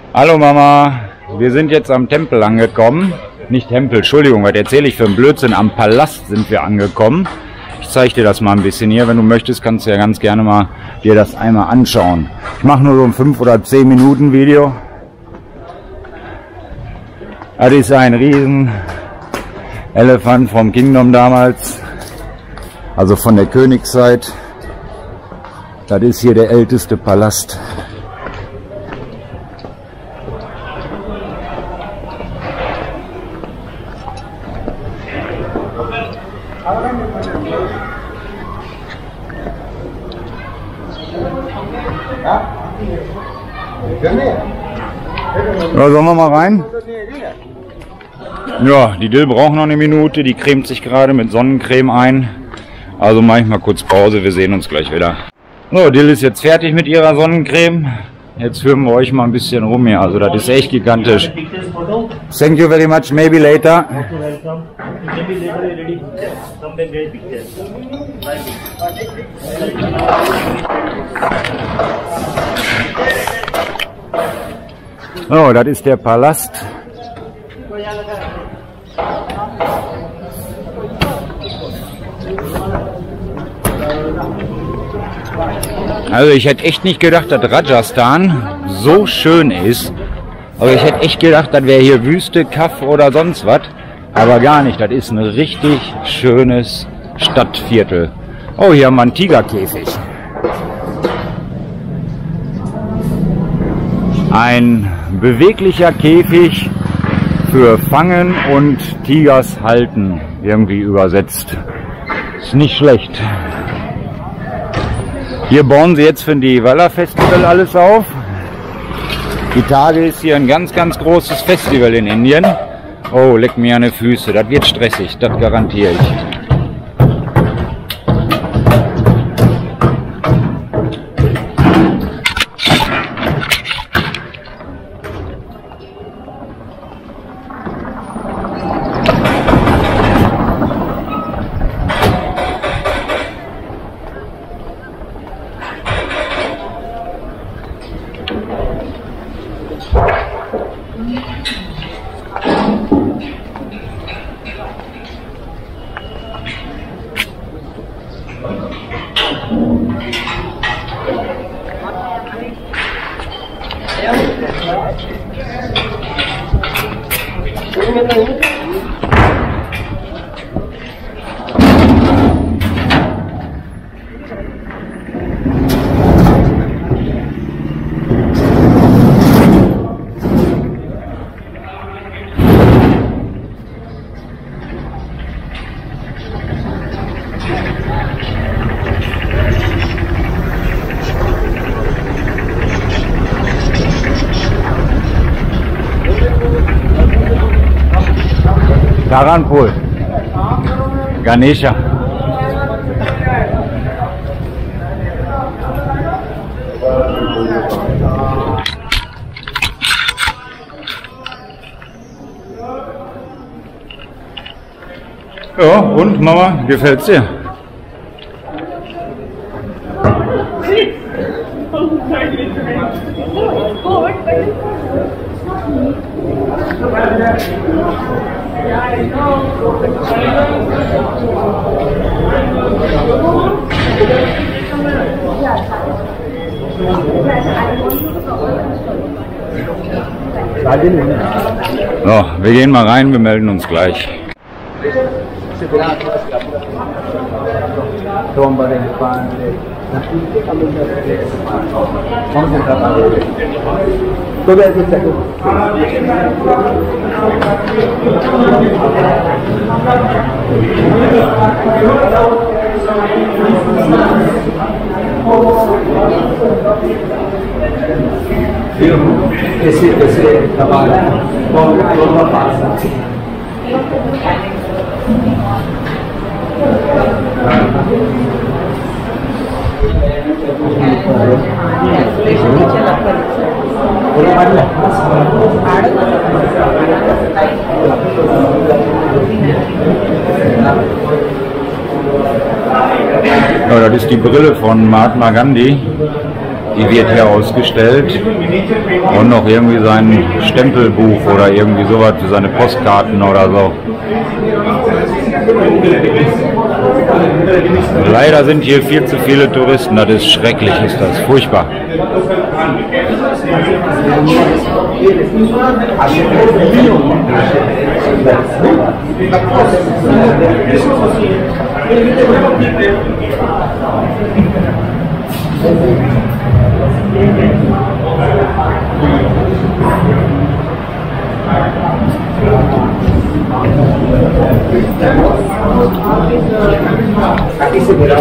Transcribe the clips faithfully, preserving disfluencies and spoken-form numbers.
Hallo Mama, wir sind jetzt am Tempel angekommen. Nicht Tempel, Entschuldigung, was erzähle ich für einen Blödsinn? Am Palast sind wir angekommen. Ich zeige dir das mal ein bisschen hier. Wenn du möchtest, kannst du ja ganz gerne mal dir das einmal anschauen. Ich mache nur so ein fünf oder zehn Minuten Video. Das ist ein riesen Elefant vom Kingdom damals, also von der Königszeit. Das ist hier der älteste Palast. Ja, sollen wir mal rein? Ja, die Dill braucht noch eine Minute, die cremt sich gerade mit Sonnencreme ein. Also mache ich mal kurz Pause, wir sehen uns gleich wieder. So, Dill ist jetzt fertig mit ihrer Sonnencreme. Jetzt führen wir euch mal ein bisschen rum hier, also das ist echt gigantisch. Thank you very much, maybe later. Oh, das ist der Palast. Also ich hätte echt nicht gedacht, dass Rajasthan so schön ist. Aber ich hätte echt gedacht, das wäre hier Wüste, Kaff oder sonst was. Aber gar nicht, das ist ein richtig schönes Stadtviertel. Oh, hier haben wir einen Tigerkäfig. Ein beweglicher Käfig für Fangen und Tigers halten, irgendwie übersetzt. Ist nicht schlecht. Hier bauen sie jetzt für die Walla Festival alles auf. Die Tage ist hier ein ganz, ganz großes Festival in Indien. Oh, leck mir an die Füße, das wird stressig, das garantiere ich. Karanpol, Ganesha. Ja, und Mama, gefällt's dir? So, wir gehen mal rein, wir melden uns gleich. Esse, esse trabalho, como toda passa. Ja, das ist die Brille von Mahatma Gandhi. Die wird hier ausgestellt. Und noch irgendwie sein Stempelbuch oder irgendwie sowas für seine Postkarten oder so. Leider sind hier viel zu viele Touristen, das ist schrecklich, ist das, furchtbar. Aquí se verá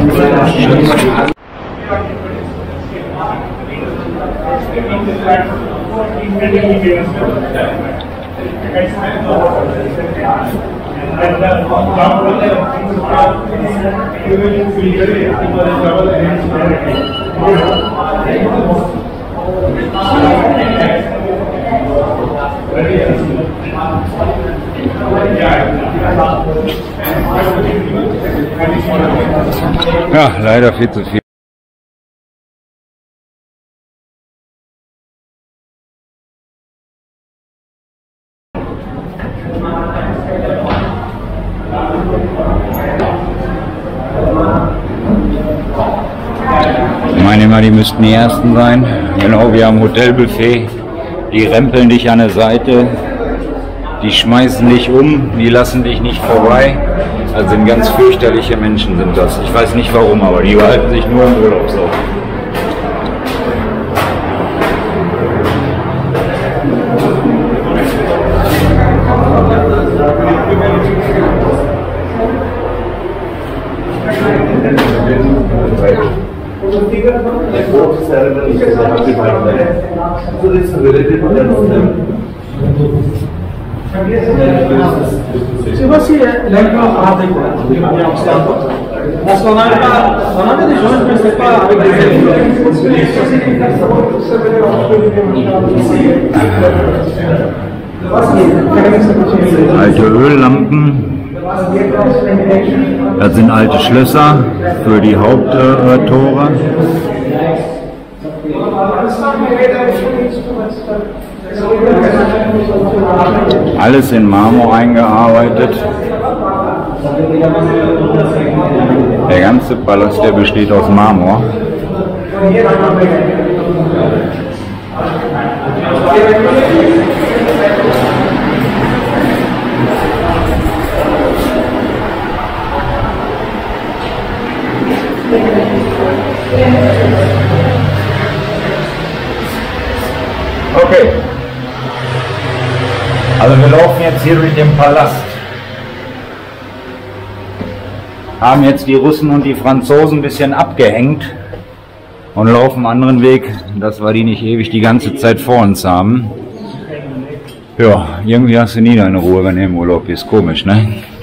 Ja, leider viel zu viel. Ich meine immer, die müssten die Ersten sein. Genau, wir haben Hotelbuffet. Die rempeln dich an der Seite. Die schmeißen dich um, die lassen dich nicht vorbei. Also sind ganz fürchterliche Menschen sind das. Ich weiß nicht warum, aber die behalten sich nur im Urlaub so. Se você lembra a parte de nacional para de regiões principais alte Öllampen, das sind alte Schlösser für die Haupttore. Alles in Marmor eingearbeitet. Der ganze Palast, der besteht aus Marmor. Okay. Also wir laufen jetzt hier durch den Palast. Haben jetzt die Russen und die Franzosen ein bisschen abgehängt und laufen einen anderen Weg, dass wir die nicht ewig die ganze Zeit vor uns haben. Ja, irgendwie hast du nie deine Ruhe, wenn du im Urlaub bist. Komisch, ne?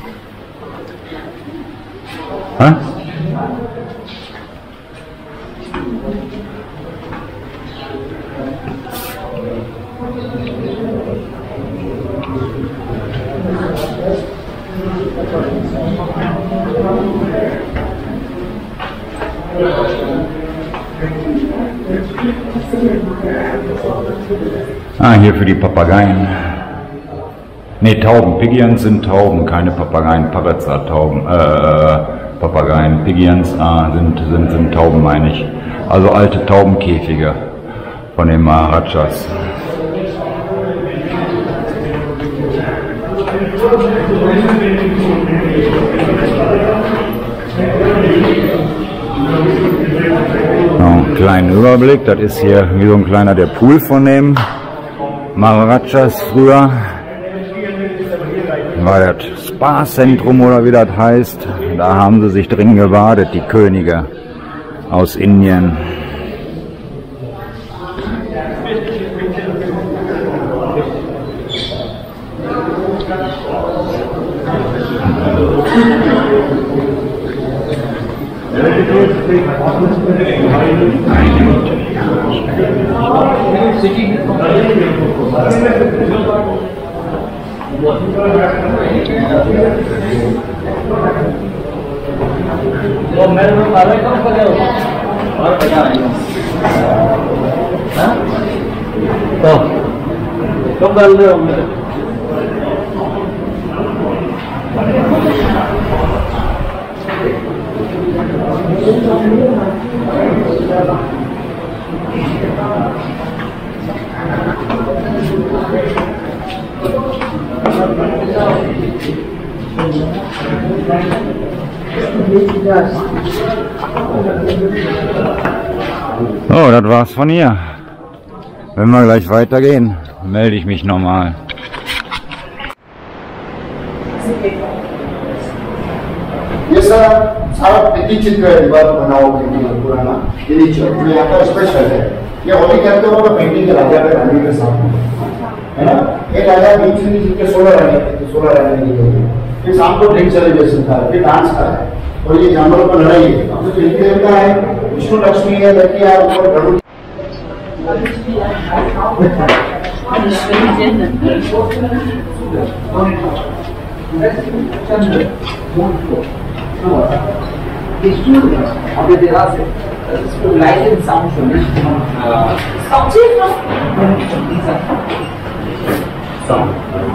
Hä? Ah, hier für die Papageien. Ne, Tauben. Pigeons sind Tauben, keine Papageien. Parazza-Tauben. Äh, Papageien. Pigeons ah, sind, sind, sind Tauben, meine ich. Also alte Taubenkäfige von den Maharajas. Einen kleinen Überblick, das ist hier wie so ein kleiner der Pool von dem Maharajas früher. War das Spa-Zentrum oder wie das heißt. Da haben sie sich drin gebadet, die Könige aus Indien. तो कब डाल रहे हो मेरे Oh, das war's von hier. Wenn wir gleich weitergehen, melde ich mich nochmal. ये sir सारा painting चित्र है दीवार बनाओ पेंटिंग पुराना ये नीचे ये यहाँ का स्पेशल है ये होली कहते हो ना पेंटिंग के राजा के रानी के साथ है ना एक राजा बीच में जिनके सोलह रानी थे सोलह रानी की होगी फिर शाम को ड्रिंक सेलिब्रेशन था फिर डांस का है और ये जानवरों पर लड़ाई है तो इनके देवता है विष्णु लक्ष्मी है लड़की है ऊपर Garuda Aber der Rasse, das ist für leise Sound schon nicht. Sound. Sound.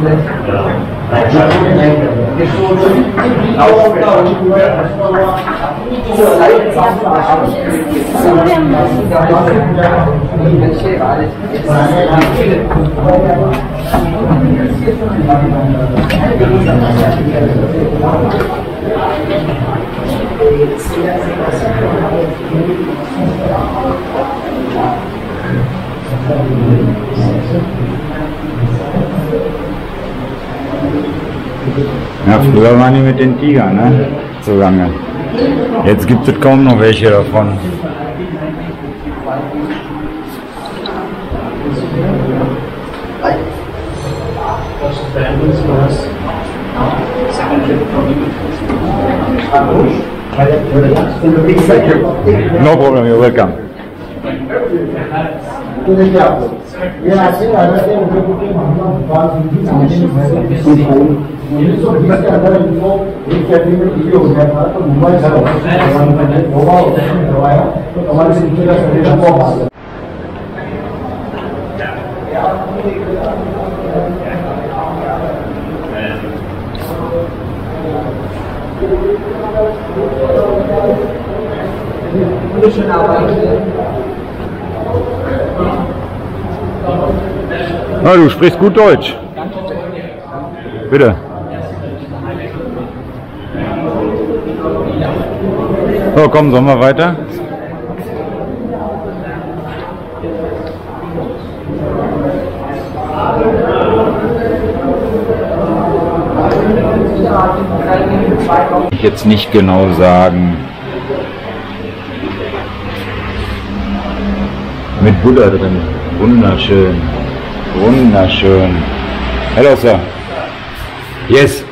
Ja, früher waren die mit den Tigern, ne? Zugange. Jetzt gibt es kaum noch welche davon. No problem, you're welcome. ये ऐसे राजा थे उनके पुत्र महात्मा भगवान सिंह जी उन्नीस सौ बीस के अंदर इनको एक कैटेगरी में टीवी हो गया था तो मुंबई शहर गोवा करवाया तो हमारे से नीचे का शरीर को बात Ah, du sprichst gut Deutsch. Bitte. So, komm, sollen wir weiter? Ich jetzt nicht genau sagen. Mit Buddha drin. Wunderschön. Wunderschön. Hello, sir. Yes.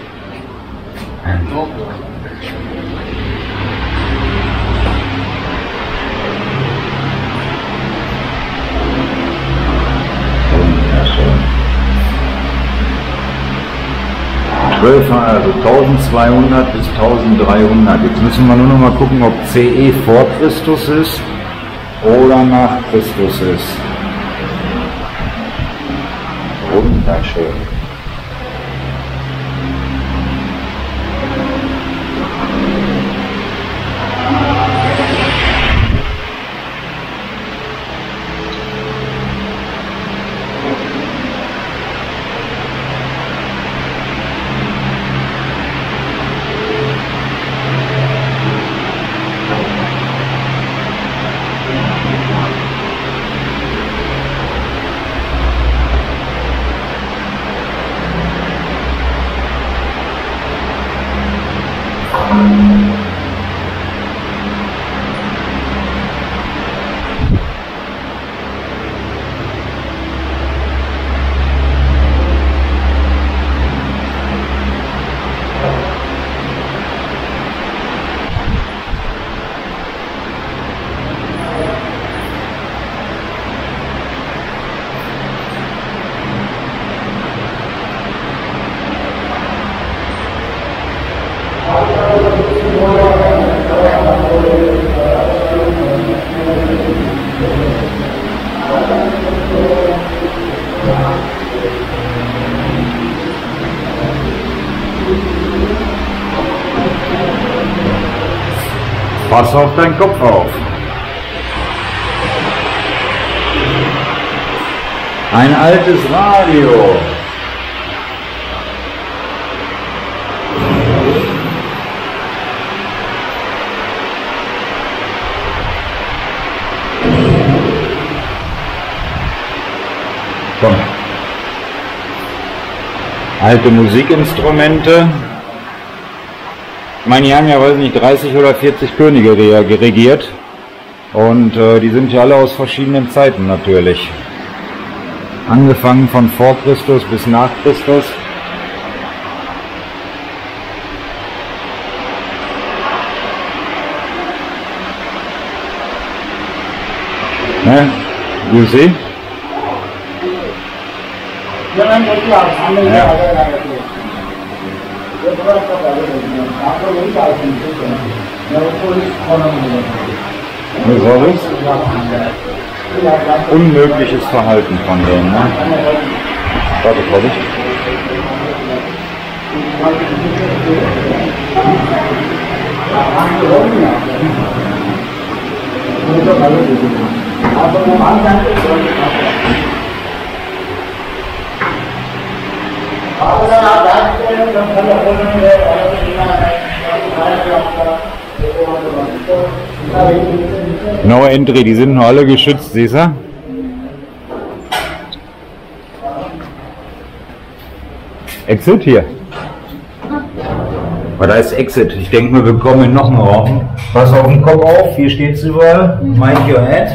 Wunderschön. Also eintausendzweihundert bis eintausenddreihundert. Jetzt müssen wir nur noch mal gucken, ob C E vor Christus ist oder nach Christus ist. Wunderschön. Pass auf deinen Kopf auf. Ein altes Radio. Komm. Alte Musikinstrumente. Ich meine, die haben ja, weiß nicht, dreißig oder vierzig Könige regiert. Und äh, die sind ja alle aus verschiedenen Zeiten natürlich. Angefangen von vor Christus bis nach Christus. Ne? You see? Ja. Was war das? Unmögliches Verhalten von denen, ne? Warte, Vorsicht. No entry, die sind nur alle geschützt, siehst du? Exit hier. Aber da ist Exit. Ich denke mal, wir kommen in noch einen Raum. Pass auf den Kopf auf, hier steht es überall. Mind your head.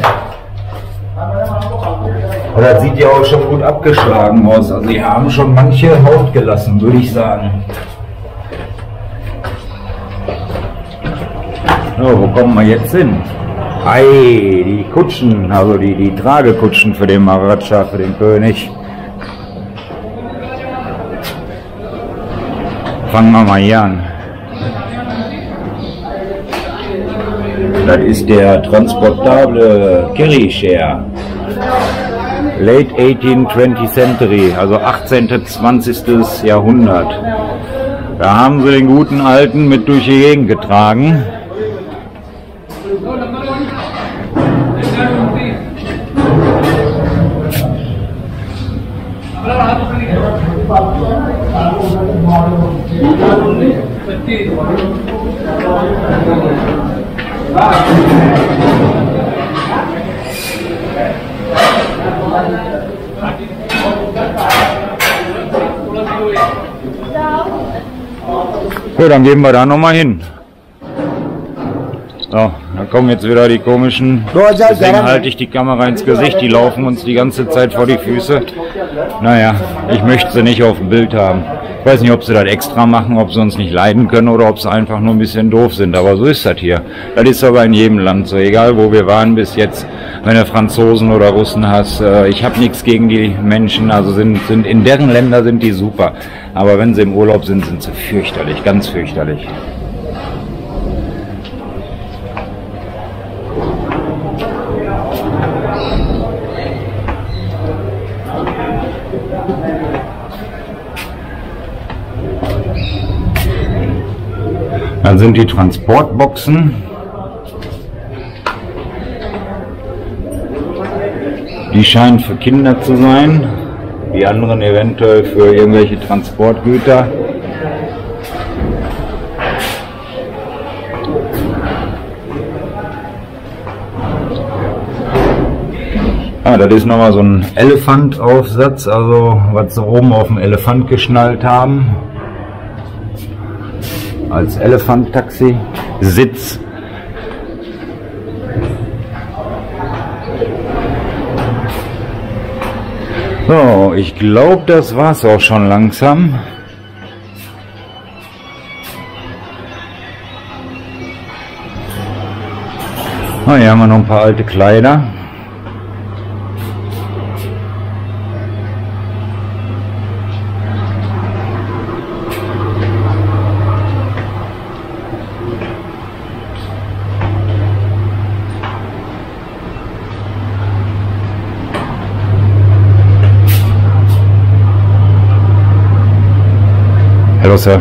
Aber das sieht ja auch schon gut abgeschlagen aus. Also die haben schon manche Haut gelassen, würde ich sagen. So, wo kommen wir jetzt hin? Ei, die Kutschen, also die, die Tragekutschen für den Maharaja, für den König. Fangen wir mal hier an. Das ist der transportable Carry Share. Late eighteenth, twentieth Century, also achtzehntes, zwanzigstes Jahrhundert. Da haben sie den guten Alten mit durch die Gegend getragen. So, dann gehen wir da nochmal hin. So, da kommen jetzt wieder die komischen, deswegen halte ich die Kamera ins Gesicht, die laufen uns die ganze Zeit vor die Füße. Naja, ich möchte sie nicht auf dem Bild haben. Ich weiß nicht, ob sie das extra machen, ob sie uns nicht leiden können oder ob sie einfach nur ein bisschen doof sind, aber so ist das hier. Das ist aber in jedem Land so, egal wo wir waren bis jetzt, wenn du Franzosen oder Russen hast. Ich habe nichts gegen die Menschen, also sind, sind in deren Länder sind die super, aber wenn sie im Urlaub sind, sind sie fürchterlich, ganz fürchterlich. Dann sind die Transportboxen. Die scheinen für Kinder zu sein, die anderen eventuell für irgendwelche Transportgüter. Ah, das ist nochmal so ein Elefantaufsatz, also was sie oben auf dem Elefant geschnallt haben. Als Elefant-Taxi, Sitz. So, ich glaube, das war's auch schon langsam. Oh, hier haben wir noch ein paar alte Kleider. Hello, sir.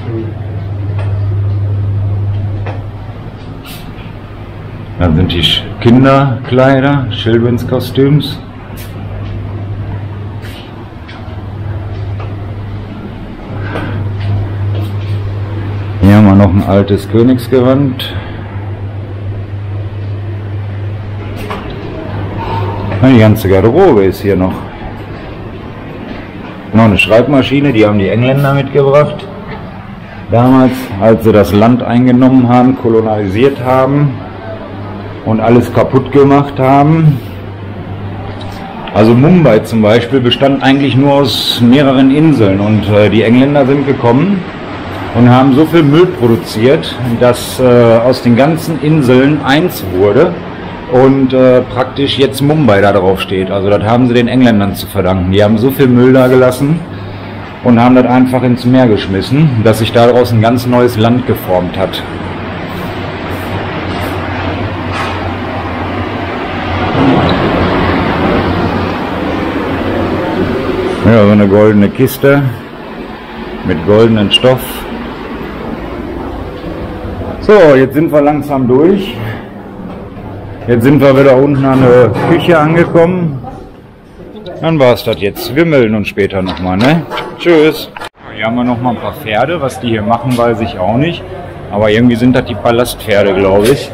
Dann sind die Kinderkleider, Children's Costumes. Hier haben wir noch ein altes Königsgewand. Die ganze Garderobe ist hier noch. Noch eine Schreibmaschine, die haben die Engländer mitgebracht. Damals, als sie das Land eingenommen haben, kolonialisiert haben und alles kaputt gemacht haben. Also Mumbai zum Beispiel bestand eigentlich nur aus mehreren Inseln und äh, die Engländer sind gekommen und haben so viel Müll produziert, dass äh, aus den ganzen Inseln eins wurde und äh, praktisch jetzt Mumbai da drauf steht. Also das haben sie den Engländern zu verdanken. Die haben so viel Müll da gelassen und haben das einfach ins Meer geschmissen, dass sich daraus ein ganz neues Land geformt hat. Ja, so eine goldene Kiste mit goldenen Stoff. So, jetzt sind wir langsam durch. Jetzt sind wir wieder unten an der Küche angekommen. Dann war es das jetzt. Wir melden uns später nochmal, ne? Tschüss. Hier haben wir nochmal ein paar Pferde. Was die hier machen, weiß ich auch nicht. Aber irgendwie sind das die Palastpferde, glaube ich.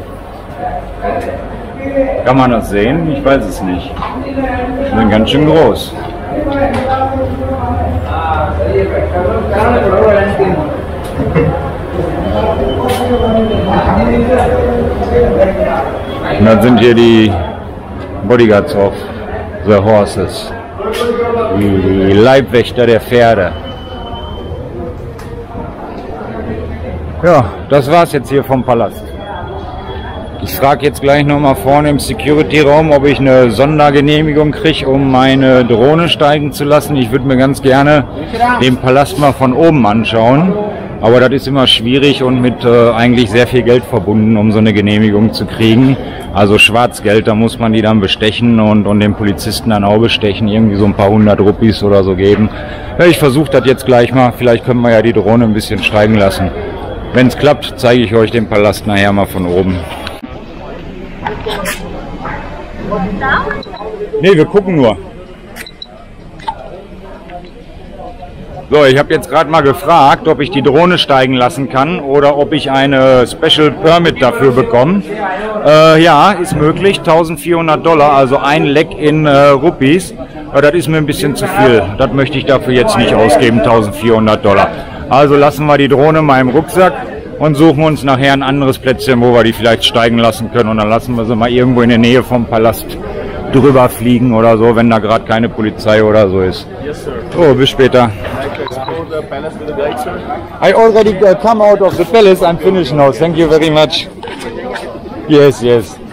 Kann man das sehen? Ich weiß es nicht. Die sind ganz schön groß. Und dann sind hier die Bodyguards of the Horses, die Leibwächter der Pferde. Ja, das war's jetzt hier vom Palast. Ich frage jetzt gleich nochmal vorne im Security-Raum, ob ich eine Sondergenehmigung kriege, um meine Drohne steigen zu lassen. Ich würde mir ganz gerne den Palast mal von oben anschauen. Aber das ist immer schwierig und mit äh, eigentlich sehr viel Geld verbunden, um so eine Genehmigung zu kriegen. Also Schwarzgeld, da muss man die dann bestechen und, und den Polizisten dann auch bestechen, irgendwie so ein paar hundert Rupees oder so geben. Ja, ich versuche das jetzt gleich mal, vielleicht können wir ja die Drohne ein bisschen steigen lassen. Wenn es klappt, zeige ich euch den Palast nachher mal von oben. Ne, wir gucken nur. So, ich habe jetzt gerade mal gefragt, ob ich die Drohne steigen lassen kann oder ob ich eine Special Permit dafür bekomme. Äh, ja, ist möglich, eintausendvierhundert Dollar, also ein Leck in äh, Rupees. Aber das ist mir ein bisschen zu viel. Das möchte ich dafür jetzt nicht ausgeben, eintausendvierhundert Dollar. Also lassen wir die Drohne mal im Rucksack und suchen uns nachher ein anderes Plätzchen, wo wir die vielleicht steigen lassen können. Und dann lassen wir sie mal irgendwo in der Nähe vom Palast drüber fliegen oder so, wenn da gerade keine Polizei oder so ist. So, bis später. I already come out of the palace. I'm finished now. Thank you very much. Yes, yes.